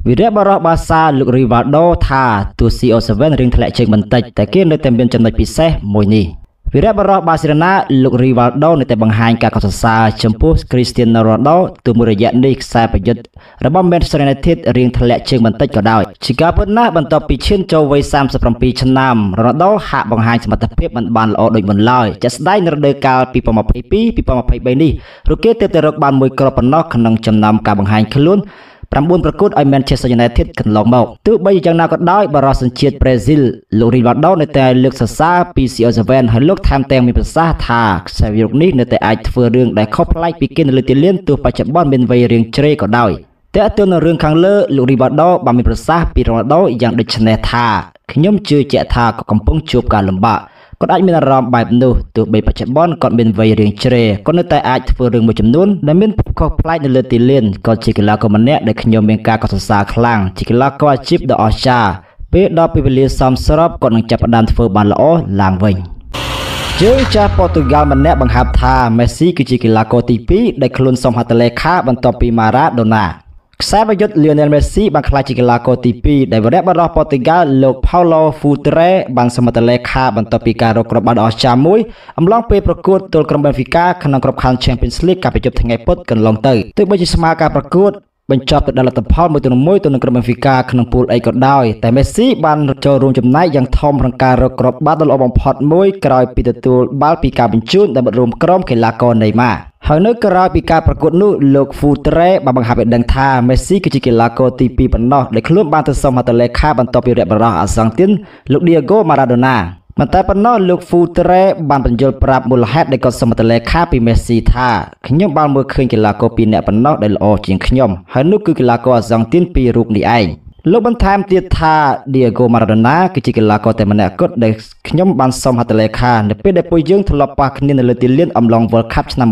វិរៈបរោះបាសាលោករីវ៉ាល់ដូថាទូ CO7 រៀងធ្លាក់ជើងបន្តិចតែគេនៅតែមានចំណុចពិសេសមួយនេះវិរៈបរោះបាសេឡូណាលោករីវ៉ាល់ដូនៅតែបង្ហាញការកោតសរសើរចំពោះគ្រីស្ទៀនណូរ៉ូណូទោះមួយរយៈនេះខ្សែប្រយុទ្ធរបស់ Manchester United រៀងធ្លាក់ជើងបន្តិចក៏ដោយជាការពិតណាស់បន្ទាប់ពីឈានចូលវ័យ37ឆ្នាំរ៉ូណាល់ដូហាក់បង្ហាញសមត្ថភាពមិនបានល្អដូចមុនឡើយជាក់ស្ដែងនៅរដូវកាល 2022-2023 នេះរគេទើបតែរកបានមួយគ្រាប់ប៉ុណ្ណោះក្នុងចំណោមការបង្ហាញខ្លួន9ប្រកួតឲ្យ Manchester United កន្លងមកទោះបីយ៉ាងណាក៏ដោយបារោះសញ្ជាតិប្រេស៊ីលលោករីវ៉ាល់ដូនៅតែលើកសរសើរពី CO7 ហើយលោកថែមទាំងមានប្រសាសន៍ថាខ្សែវិរុកនេះនៅតែអាចធ្វើរឿងដែលខុសប្លែកពីគេនៅលើទីលានទោះបច្ចុប្បន្នមានវ័យរៀងជ្រេក៏ដោយតែទៅនឹងរឿងខាងលើលោករីវ៉ាល់ដូបានមានប្រសាសន៍ពីរ៉ូណាល់ដូយ៉ាងដូចនេះថាខ្ញុំជឿជាក់ថាក៏កំពុងជួបការលំបាកគាត់អាចមានអារម្មណ៍បែបនោះទោះបីបច្ចុប្បន្នគាត់មានវ័យរៀងជ្រេគាត់នៅតែអាចធ្វើរឿងមួយចំនួនដែលមានខុសប្លែកនៅលើទីលានគាត់ជាកីឡាករម្នាក់ដែលខ្ញុំមានការកោតសរសើរខ្លាំងជាកីឡាករអាជីពដ៏អស្ចារ្យពេលដល់ពេលវេលាសមស្របគាត់នឹងចាប់ផ្ដើមធ្វើបានល្អឡើងវិញជើងចាស់ប៉ូទុយហ្គាល់ម្នាក់បង្ហាប់ថាមេស៊ីគឺជាកីឡាករទី2ដែលខ្លួនសមហត្ថលេខាបន្ទាប់ពីម៉ារ៉ាដូណាខ្សែប្រយុទ្ធ Lionel Messi បានក្លាយជាកីឡាករទី2ដែលវរៈបរោះប៉ូទុយហ្គាល់លោក Paulo Futre បានសមត្ថលេខាបន្ទាប់ពីការរកគ្រាប់បាល់ដ៏អស្ចារ្យមួយអំឡុងពេលប្រកួតទល់ក្រុម Benfica ក្នុងក្របខ័ណ្ឌ Champions League កាលពីយប់ថ្ងៃពុធកន្លងទៅទោះបីជាស្មើការប្រកួតបញ្ចប់ទៅដល់លទ្ធផល1-1ទៅនឹងក្រុម Benfica ក្នុងពូល A ក៏ដោយតែ Messi បានចូលរួមចំណែកយ៉ាងធំក្នុងការរកគ្រាប់បាល់ដ៏ល្អបំផុតមួយក្រោយពីទទួលបាល់ពីការបញ្ជូនដែលបត់រួមក្រុមកីឡាករ Neymar ហើយនៅក្រៅពីការប្រកួតនោះលោក Futre បានបង្ហាប់ឲ្យដឹងថា Messi គឺជាកីឡាករទី2ប៉ុណ្ណោះដែលខ្លួនបានទៅសមហត្ថលេខាបន្ទាប់ពីរយៈបរោះអាសង់ទីនលោក Diego Maradona មិនតែប៉ុណ្ណោះលោក Futre បានបញ្យល់ប្រាប់មូលហេតុដែលគាត់សមត្ថលេខាពី Messi ថាខ្ញុំបានមើលឃើញកីឡាករ2នាក់ប៉ុណ្ណោះដែលល្អជាងខ្ញុំហើយនោះគឺកីឡាករអាសង់ទីន2រូបនេះឯងលោកបន្ថែមទៀតថា Diego Maradona គឺជាកីឡាករតែម្នាក់គត់ដែលខ្ញុំបានសមហត្ថលេខានៅពេលដែលពួកយើងធ្លាប់ប៉ះគ្នានៅលើទីលានអំឡុង World Cup ឆ្នាំ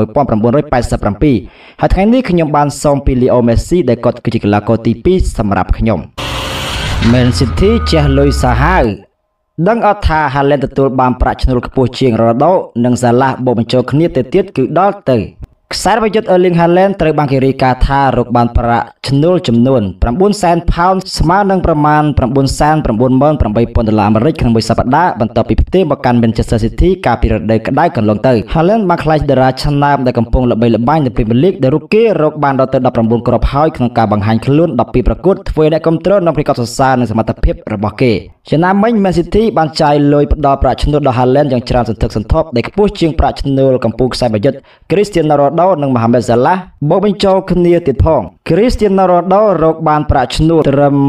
1987 ហើយថ្ងៃនេះខ្ញុំបានសមពី Leo Messi ដែលគាត់គឺជាកីឡាករទី2សម្រាប់ខ្ញុំ Man City ចេះលុយសាហាវដឹងអត់ថា Haaland ទទួលបានប្រាក់ឈ្នួលខ្ពស់ជាង Ronaldo និង Salah បូកបញ្ចូលគ្នាទៅទៀតគឺដល់ទៅខ្សែប្រយុទ្ធ Erling Haaland ត្រូវបានគេរាយការណ៍ថារកបានប្រាក់ឈ្នួលចំនួន 900,000 ផោនស្មើនឹងប្រមាណ $998,000 អាមេរិកក្នុងមួយសប្តាហ៍បន្ទាប់ពីផ្ទេរមកកាន់ Manchester City កាលពីរដូវក្តៅកន្លងទៅ Haaland បានក្លាយជាតារាឆ្នើមដែលកំពុងល្បីល្បាញនៅ Premier League ដែលគេរកបានដល់ទៅ19គ្រាប់ហើយក្នុងការបង្ហាញខ្លួន12ប្រកួតធ្វើឲ្យអ្នកគាំទ្រនិងប្រកបសរសើរនឹងសមត្ថភាពរបស់គេចំណាំមិញ Man City បានចាយលុយផ្ដល់ប្រាក់ឈ្នួលដល់ Haaland យ៉ាងច្រើនសន្ធឹកសន្ធាប់ដែលខ្ពស់ជាងប្រាក់ឈ្នួលកម្ពុជាខ្សែប្រយុទ្ធ Cristiano Ronaldo និង Mohamed Salah បូកបញ្ចូលគ្នាទៀតផង Cristiano Ronaldo រកបានប្រាក់ឈ្នួលត្រឹម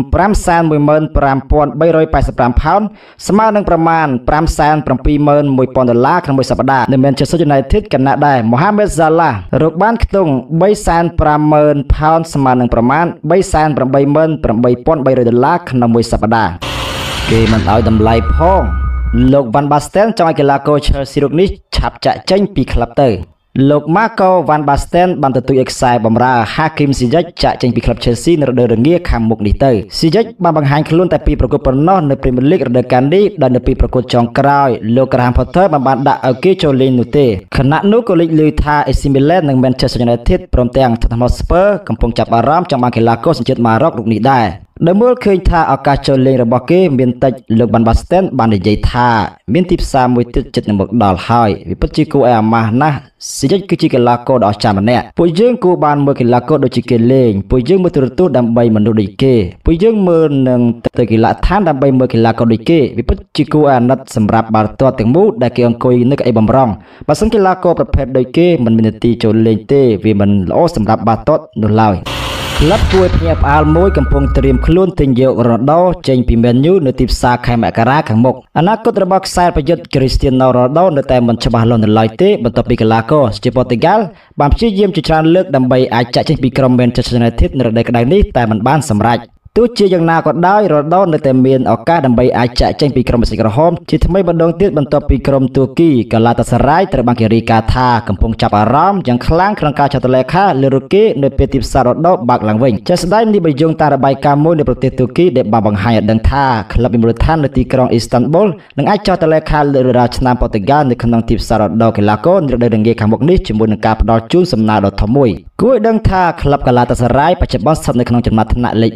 $515,385 ផោនស្មើនឹងប្រមាណ $571,000 ក្នុងមួយសប្តាហ៍នៅ Manchester United កណ្ណាដែរ Mohamed Salah រកបានខ្ទង់ $350,000 ផោនស្មើនឹងប្រមាណ $388,300 ក្នុងមួយសប្តាហ៍គេមិនឲ្យតម្លៃផងលោក Van Basten ចង់ឲ្យកីឡាករ Chelsea រូបនេះឆាប់ចាក់ចេញពីក្លឹបទៅលោក Marco Van Basten បានទទូចឲ្យខ្សែបម្រើ Hakim Ziyech ចាក់ចេញពីក្លឹប Chelsea នៅរដូវរងាខាងមុខនេះទៅ Ziyech បានបង្ហាញខ្លួនតែពីប្រកួតប៉ុណ្ណោះនៅ Premier League រដូវកាលនេះដោយនៅពីប្រកួតចុងក្រោយលោក Graham Potter បានដាក់ឲ្យគេចូលលេងនោះទេខណៈនោះក៏លេចឮថា AC Milan និង Manchester United ព្រមទាំង Tottenham Hotspur កំពុងចាប់អារម្មណ៍ចង់បានកីឡាករសញ្ជាតិម៉ារ៉ុករូបនេះដែរដែលមើលឃើញថាឱកាសចូលលេងរបស់គេមានតិចលោក Van Basten បាននិយាយថាមានទីផ្សារមួយទៀតជិតនឹងមកដល់ហើយវាពិតជាគួរឲ្យអាម៉ាស់ណាស់ Ziyech គឺជាកីឡាករដ៏អស្ចារ្យម្នាក់ពួកយើងគួរបានមើលកីឡាករដូចជាគេលេងពួកយើងមើលទូរទស្សន៍ដើម្បីមនុស្សដូចគេពួកយើងមើលនឹងទៅកីឡាដ្ឋានដើម្បីមើលកីឡាករដូចគេវាពិតជាគួរឲ្យអាណិតសម្រាប់បាល់ទាត់ទាំងមូលដែលគេអង្គុយនៅកៅអីបំរុងបើសិនកីឡាករប្រភេទដូចគេមិនមានន័យចូលលេងទេវាមិនល្អសម្រាប់បាល់ទាត់នោះឡើយក្លឹបគួរភ្ញាក់ផ្អើលមួយកំពុងត្រៀមខ្លួនទិញយក Ronaldo ចេញពី Man U នៅទីផ្សារខែមករាខាងមុខអនាគតរបស់ខ្សែប្រយុទ្ធ Cristiano Ronaldo នៅតែមិនច្បាស់លាស់នៅឡើយទេបន្ទាប់ពីកីឡាករជាប៉ូទុយហ្គាល់បានព្យាយាមជាច្រើនលើកដើម្បីអាចចាក់ចេញពីក្រុម Manchester United នៅរដូវក្តៅនេះតែមិនបានសម្រេចទោះជាយ៉ាងណាក៏ដោយ Ronaldo នៅតែមានឱកាសដើម្បីអាចចាក់ចេញពីក្រុមបេសិកក្រហមជាថ្មីម្ដងទៀតបន្ទាប់ពីក្រុមទួរគី Galatasaray ត្រូវបានគេរាយការណ៍ថាកំពុងចាប់អារម្មណ៍យ៉ាងខ្លាំងក្នុងការចតលេខាលើរូគេនៅពេលទីផ្សារ Ronaldo បើកឡើងវិញជាស្ដែងនេះបញ្យងតាមរបាយការណ៍មួយនៅប្រទេសទួរគីដែលបានបង្ហាញឲ្យដឹងថាក្លឹបមូលដ្ឋាននៅទីក្រុង Istanbul នឹងអាចចតលេខាលើរាជឆ្នាំប៉ូទុយហ្គាល់នៅក្នុងទីផ្សារ Ronaldo កីឡាករនៅរដូវរងាខាងមុខនេះជាមួយនឹងការផ្ដល់ជូនសំណើដ៏ធំមួយគួរឲ្យដឹងថាក្លឹប Galatasaray បច្ចុប្បន្នស្ថិតនៅក្នុងចំណាត់ថ្នាក់លេខ4ក្នុង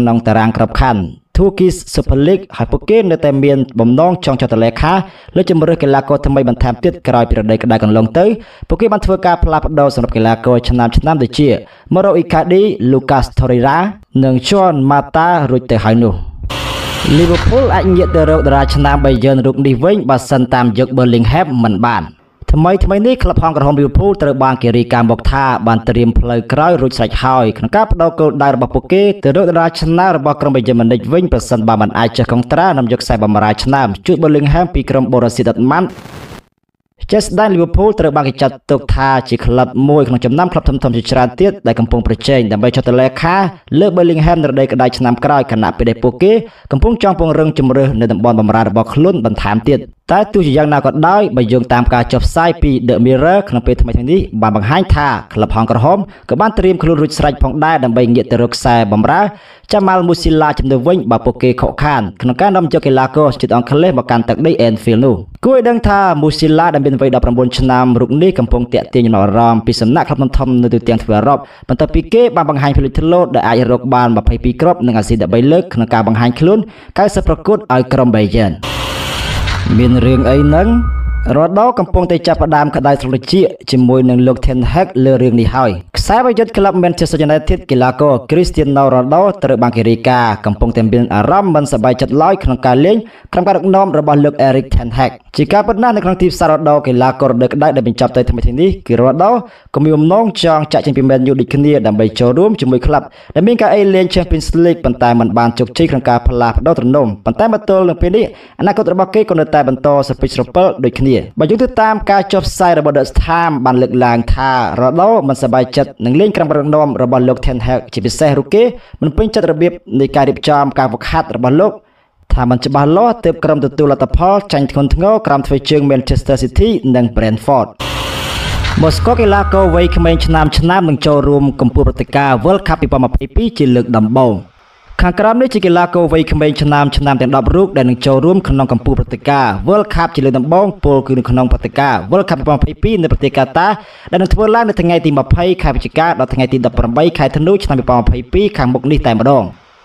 ក្នុងតារាងក្របខ័ណ្ឌ Turkish Super League ហើយពួកគេនៅតែមានបំណងចង់ចុះទៅលេខាលើជម្រើសកីឡាករថ្មីបន្ថែមទៀតក្រោយពីរដូវក្តៅកន្លងទៅពួកគេបានធ្វើការផ្លាស់ប្ដូរសម្រាប់កីឡាករឆ្នាំដូចជា Mauro Icardi, Lucas Torreira និង Juan Mata រួចទៅហើយនោះ Liverpool អាចងាកទៅរកតារាឆ្នាំ Bayern រូបនេះវិញបើសិនតាមយក Bellingham មិនបានថ្មីនេះក្លឹបហង្សក្រហម Liverpool ត្រូវបានគេរាយការណ៍មកថាបានត្រៀមផ្លូវក្រោយរួចស្រេចហើយក្នុងការបដូរគោលដៅរបស់ពួកគេទៅរកតារាឆ្នាំរបស់ក្រុម Bayern Munich វិញប្រសិនបើមិនអាចចុះកុងត្រានាំយកខ្សែបម្រើឆ្នាំជួយ Bellingham ពីក្រុម Borussia Dortmundជាស្ដេច Liverpool ត្រូវបានគេចាត់ទុកថាជាក្លឹបមួយក្នុងចំណោមក្លឹបធំៗជាច្រើនទៀតដែលកំពុងប្រជែងដើម្បីចុះទៅលេខាលើ Bellingham នៅរដូវក្តៅឆ្នាំក្រោយខណៈពេលដែលពួកគេកំពុងចង់ពង្រឹងជម្រើសនៅតំបន់បម្រើរបស់ខ្លួនបន្ថែមទៀតតែទោះជាយ៉ាងណាក៏ដោយបើយោងតាមការចុះផ្សាយពី The Mirror ក្នុងពេលថ្មីនេះបានបង្ហាញថាក្លឹបហង្សក្រហមក៏បានត្រៀមខ្លួនរួចស្រេចផងដែរដើម្បីងាកទៅរកខ្សែបម្រើ Jamal Musiala ជំនួសវិញបើពួកគេខកខានក្នុងការនាំយកកីឡាករជាតិអង់គ្លេសមកកាន់ទឹកដី Anfield នោះគួរឲ្យដឹងថា Musiala ដែលមានវ័យ19ឆ្នាំរូបនេះកំពុងតាក់ទាញចំណាប់អារម្មណ៍ពីសំណាក់ក្លឹបធំៗនៅទូទាំងទ្វីបអឺរ៉ុបបន្ទាប់ពីគេបានបង្ហាញភាពលេចធ្លោដែលអាចរកបាន22គ្រាប់និងអាស៊ី13លើកក្នុងការបង្ហាញខ្លួន90ប្រកួតឲ្យក្រុម Bayern មានរឿងអីហ្នឹងរ៉ូដោកំពុងតែចាប់ផ្ដើមក្តៅស្រលជាជាមួយនឹងលោក Ten Hag លើរឿងនេះហើយខ្សែបយុទ្ធក្លឹប Manchester United កីឡាករ Cristiano Ronaldo ត្រូវបានគេរាយការណ៍កំពុងតែមានអារម្មណ៍មិនសប្បាយចិត្តឡើយក្នុងការលេងក្រុមការដឹកនាំរបស់លោក Erik ten Hag ជាការពិតណាស់នៅក្នុងទីផ្សារ Ronaldo កីឡាកររដូវក្តៅដែលបញ្ចប់ទៅថ្មីនេះគឺ Ronaldo ក៏មានបំណងចង់ចាក់ចេញពី Man U ដូចគ្នាដើម្បីចូលរួមជាមួយក្លឹបដែលមានការអេលេង Champions League ប៉ុន្តែមិនបានជោគជ័យក្នុងការផ្លាស់ប្ដូរទំនំប៉ុន្តែមកទល់នឹងពេលនេះអនាគតរបស់គេក៏នៅតែបន្តស្រពិចស្រពិលដូចគ្នាបើយោងទៅតាមការចុះផ្សាយរបស់ The Times បានលើកឡើងថា Ronaldo មិនសប្បាយចិត្តនឹងលេងក្រុមការដឹកនាំរបស់លោក Ten Hag ជាពិសេសរូបគេមិនពេញចិត្តរបៀបនៃការរៀបចំការហ្វឹកហាត់របស់លោកថាมันច្បាស់លាស់ទើបក្រុមទទួលលទ្ធផលចាញ់ធ្ងន់ធ្ងរក្រោមធ្វើជើង Manchester City និង Brentford ម៉ូស្កូកីឡាករវ័យក្មេងឆ្នាំនឹងចូលរួមកំពូលព្រឹត្តិការណ៍ World Cup 2022ជាលើកដំបូងខាងក្រោមនេះជាកីឡាករវ័យក្មេងឆ្នាំទាំង10រូបដែលនឹងចូលរួមក្នុងកំពូលព្រឹត្តិការណ៍ World Cup ជាលើកដំបូងពលគឺនៅក្នុងព្រឹត្តិការណ៍ World Cup 2022នៅប្រទេសកាតាដែលនឹងធ្វើឡើងនៅថ្ងៃទី20ខែវិច្ឆិកាដល់ថ្ងៃទី18ខែធ្នូឆ្នាំ2022ខាងមុខនេះតែម្ដង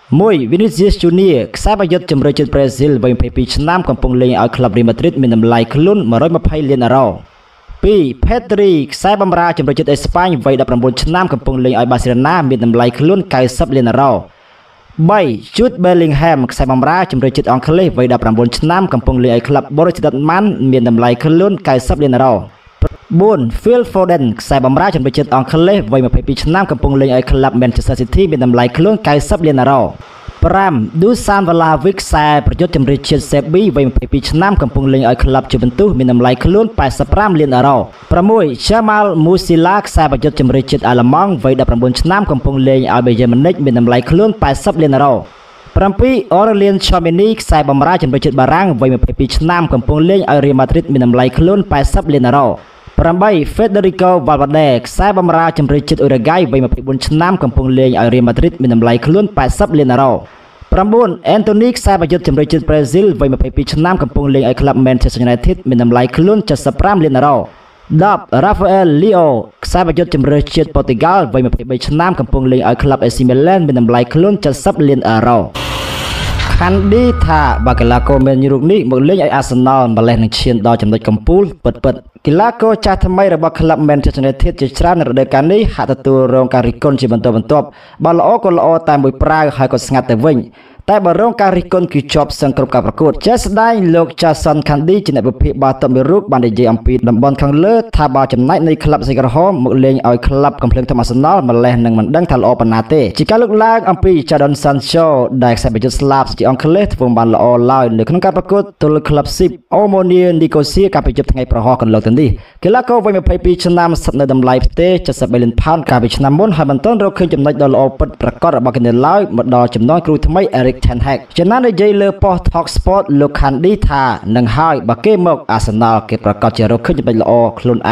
1 Vinicius Junior ខ្សែបយុទ្ធជម្រើសជាតិប្រេស៊ីលវ័យ22ឆ្នាំកំពុងលេងឲ្យក្លឹប Real Madrid មានតម្លៃខ្លួន120លានអឺរ៉ូ 2 Pedri ខ្សែបម្រើជម្រើសជាតិអេស្ប៉ាញវ័យ19ឆ្នាំកំពុងលេងឲ្យ Barcelona មានតម្លៃខ្លួន90លានអឺរ៉ូ 3 Jude Bellingham ខ្សែបម្រើជម្រើសជាតិអង់គ្លេសវ័យ19ឆ្នាំកំពុងលេងឲ្យក្លឹប Borussia Dortmund មានតម្លៃខ្លួន90លានអឺរ៉ូ 4 Phil Foden ខ្សែបម្រើជម្រើសជាតិអង់គ្លេសវ័យ22ឆ្នាំកំពុងលេងឲ្យក្លឹប Manchester City មានតម្លៃខ្លួន90លានអឺរ៉ូ 5 Dusan Vlahovic ខ្សែប្រយុទ្ធជម្រើសជាតិ Serbia វ័យ22ឆ្នាំកំពុងលេងឲ្យក្លឹប Juventus មានតម្លៃខ្លួន85លានអឺរ៉ូ 6 Jamal Musiala ខ្សែប្រយុទ្ធជម្រើសជាតិអាល្លឺម៉ង់វ័យ19ឆ្នាំកំពុងលេងឲ្យ Bayern Munich មានតម្លៃខ្លួន80លានអឺរ៉ូ 7 Aurelien Tchouameni ខ្សែបម្រើជម្រើសជាតិបារាំងវ័យ22ឆ្នាំកំពុងលេងឲ្យ Real Madrid មានតម្លៃខ្លួន80លានអឺរ៉ូ 8 Federico Valverde ខ្សែបម្រើជម្រើសជាតិអ៊ុរ៉ាហ្គាយវ័យ24ឆ្នាំកំពុងលេងឲ្យ Real Madrid មានតម្លៃខ្លួន80លានអឺរ៉ូ 9 Anthony ខ្សែប្រយុទ្ធជម្រើសជាតិប្រេស៊ីលវ័យ22ឆ្នាំកំពុងលេងឲ្យក្លឹប Manchester United មានតម្លៃខ្លួន75លានអឺរ៉ូ 10 Rafael Leo ខ្សែប្រយុទ្ធជម្រើសជាតិប៉ូទុយហ្គាល់វ័យ23ឆ្នាំកំពុងលេងឲ្យក្លឹប AC Milan មានតម្លៃខ្លួន70លានអឺរ៉ូខាន់ឌីថាបើកីឡាករមែនយូរូបនេះមកលេងឲ្យ Arsenal ម្លេះនឹងឈានដល់ចំណុចកំពូលពិតៗកីឡាករចាស់ថ្មីរបស់ក្លឹប Manchester United ជាច្រើននៅរដូវកាលនេះហាក់ទទួលរងការរិះគន់ជាបន្តបន្ទាប់បើល្អក៏ល្អតែមួយប្រាវហើយក៏ស្ងាត់ទៅវិញតែបើរងការរិះគន់គឺជាប់សឹងគ្រប់ការប្រកួតជាស្ដែងលោក Jason Cundy ជាអ្នកវិភាគបាល់ទាត់មួយរូបបាននិយាយអំពីតំបន់ខាងលើថាបើចំណែកនៃក្លឹបស្រីក្រហមមកលេងឲ្យក្លឹបកំភ្លើងធំ Arsenal ម្លេះនឹងមិនដឹងថាល្អប៉ុណ្ណាទេជាការលើកឡើងអំពី Jadon Sancho ដែលខ្សែប្រយុទ្ធស្លាបជាអង់គ្លេសធ្វើបានល្អឡើយនៅក្នុងការប្រកួតទល់ក្លឹប SIP Omonia Nicosia កាលពីយប់ថ្ងៃប្រហោះកន្លងទៅនេះកីឡាករវ័យ22ឆ្នាំស្ថិតនៅតម្លៃផ្ទេ73លានផោនកាលពីឆ្នាំមុនហើយមិនទាន់រកឃើញចំណុចដ៏ល្អពិតប្រាកដរបស់គេនៅឡើយមកដល់ចំណងគ្រូថ្មី Erik ten Hagណានិយាយលើប៉ុស្តិ៍ Talk Sport លោក Candy ថានឹងហើយបើគេមក Arsenal គេប្រកាសជារកឃើញចំណុចល្អខ្លួនឯង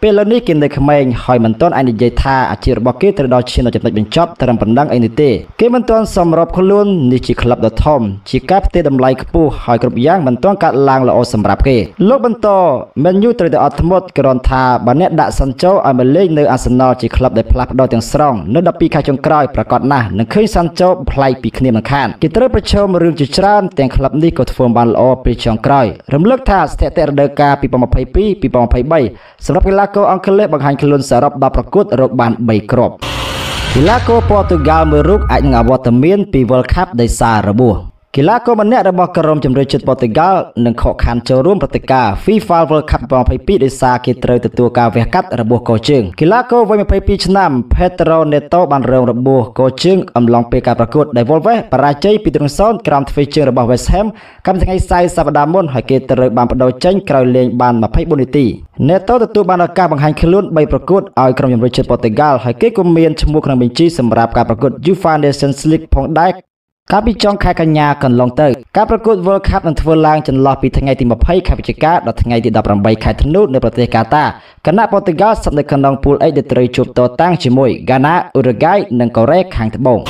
ពេលនេះគេនៅក្មេងហើយមិនទាន់អាចនិយាយថាអាជីពរបស់គេត្រូវដល់ឈានដល់ចំណុចបញ្ចប់ត្រឹមប៉ុណ្ណឹងអីនេះទេគេមិនទាន់សម្របខ្លួននេះជាក្លឹបដ៏ធំជាការផ្ទេរតម្លៃខ្ពស់ហើយគ្រប់យ៉ាងមិនទាន់កាត់ឡើងល្អសម្រាប់គេលោកបន្ត Man U ត្រូវតែអត់ធ្មត់គ្រាន់ថាបើអ្នកដាក់សាន់ជូឲ្យមកលេងនៅ Arsenal ជាក្លឹបដែលផ្លាស់ប្ដូរទាំងស្រុងនៅ12ខែចុងក្រោយប្រកាសណាស់នឹងឃើញសាន់ជូប្លែកពីគ្នាមិនខានគេត្រូវប្រឈមរឿងជាច្រើនទាំងក្លឹបនេះក៏ធ្វើបានល្អពេលចុងក្រោយរំលឹកថាស្ថិតិរដូវកាល 2022-2023 សម្រាប់កីឡាករអង់គ្លេសបង្ហាញខ្លួនសរុប10ប្រកួតរកបាន3គ្រាប់កីឡាករប៉ូទុយហ្គាល់មួយរូបអាចនឹងអវត្តមានពី World Cup ដោយសាររបួសកីឡាករម្នាក់របស់ក្រុមជម្រើសជាតិប៉ូទុយហ្គាល់នឹងខកខានចូលរួមព្រឹត្តិការណ៍ FIFA World Cup 2022ដោយសារគេត្រូវទទួលការវះកាត់របួសកជើងកីឡាករវ័យ22ឆ្នាំ Pedro Neto បានរងរបួសកជើងអំឡុងពេលការប្រកួតដែល Wolves បរាជ័យពី 3-0 ក្រោមទ្វេជើងរបស់ West Ham កាលពីថ្ងៃសៅរ៍សប្តាហ៍មុនហើយគេត្រូវបានបដូរចេញក្រោយលេងបាន24នាទី Neto ទទួលបានឱកាសបង្ហាញខ្លួន3ប្រកួតឲ្យក្រុមជម្រើសជាតិប៉ូទុយហ្គាល់ហើយគេក៏មានឈ្មោះក្នុងបញ្ជីសម្រាប់ការប្រកួត UEFA Nations League ផងដែរកាលពីចុងខែកញ្ញាកន្លងទៅការប្រកួត World Cup នឹងធ្វើឡើងចន្លោះពីថ្ងៃទី20ខែវិច្ឆិកាដល់ថ្ងៃទី18ខែធ្នូនៅប្រទេសកាតាគណៈប៉ូទុយហ្គាល់ស្ថិតនៅក្នុង Pool H ដែលត្រូវជួបតតាំងជាមួយ Ghana, Uruguay និងកូរ៉េខាងត្បូង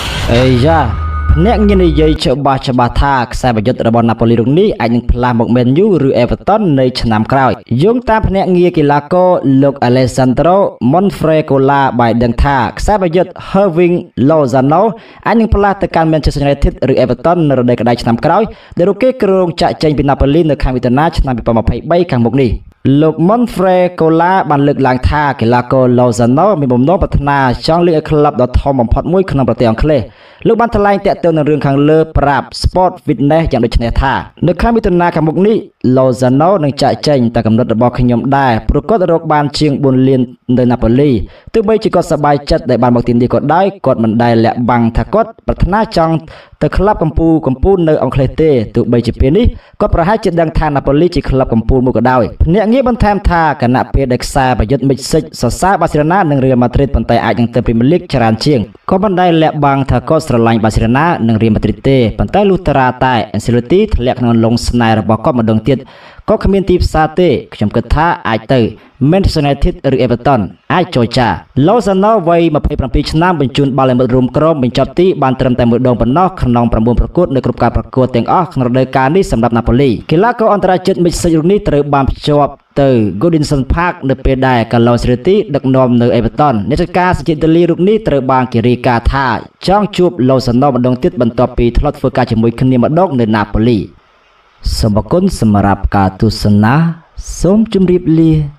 អ្នកងាយនិយាយច្បាស់ថាខ្សែប្រយុទ្ធរបស់ Napoli រូបនេះអាចនឹងផ្លាស់មក Man U ឬ Everton នៅឆ្នាំក្រោយយោងតាមភ្នាក់ងារកីឡាករលោក Alessandro Monfrecola បានដឹងថាខ្សែប្រយុទ្ធ Hirving Lozano អាចនឹងផ្លាស់ទៅកាន់ Manchester United ឬ Everton នៅរដូវក្តៅឆ្នាំក្រោយដែលពួកគេគ្រោងចាក់ចេញពី Napoli នៅខែមិថុនាឆ្នាំ2023ខាងមុខនេះលោក Monfrecola បានលើកឡើងថាកីឡាករ Lozano មានបំណងប្រាថ្នាចង់លេងឲ្យក្លឹបដ៏ធំបំផុតមួយក្នុងប្រទេសអង់គ្លេសលោកបានថ្លែងតាក់ទងនឹងរឿងខាងលើប្រាប់ Sport Witness យ៉ាងដូចនេះថានៅខែមិថុនាខាងមុខនេះ Lozano នឹងចាក់ចេញតែកំណត់របស់ខ្ញុំដែរព្រោះគាត់រកបានជាង4លាននៅ Napoli ទោះបីជាគាត់សប្បាយចិត្តដែលបានមកទីនេះក៏ដោយគាត់មិនដែលលាក់បាំងថាគាត់ប្រាថ្នាចង់ទៅក្លឹបកំពូលនៅអង់គ្លេសទេទោះបីជាពេលនេះគាត់ប្រហែលជាដឹងថា Napoli ជាក្លឹបកំពូលមួយក៏ដោយភ្នាក់ងារបន្ថែមថាគណៈពេលដែលខ្សែប្រយុទ្ធ Mixic សរសើរ Barcelona និង Real Madrid ប៉ុន្តែអាចនឹងទៅ Premier League ច្រើនជាងក៏មិនដែលលាក់បាំងថាគាត់ស្រឡាញ់ Barcelona និង Real Madrid ទេប៉ុន្តែលុះត្រាតែ Ancelotti ធ្លាក់ក្នុងលងស្នេហ៍របស់គាត់ម្ដងទៀតក៏គ្មានទីផ្សារទេខ្ញុំគិតថាអាចទៅ Manchester United ឬ Everton អាចចូលចា Lozano វ័យ27ឆ្នាំបញ្ជូនបាល់ឲ្យមិត្តរួមក្រុមបញ្ចប់ទីបានត្រឹមតែមួយដងប៉ុណ្ណោះក្នុង9ប្រកួតនៅគ្រប់ការប្រកួតទាំងអស់ក្នុងរដូវកាលនេះសម្រាប់ Napoli កីឡាករអន្តរជាតិ Mixic រូបនេះត្រូវបានភ្ជាប់ទៅ Goodison Park នៅពេលដែល Carlo Ancelotti ដឹកនាំនៅ Everton អ្នកจัดការសេចក្ដីរូបនេះត្រូវបានគេរាយការណ៍ថាចង់ជួប Lozano ម្ដងទៀតបន្ទាប់ពីធ្លាប់ធ្វើការជាមួយគ្នាម្ដងនៅ Napoli សូមអរគុណសម្រាប់ការទស្សនាសូមជម្រាបលា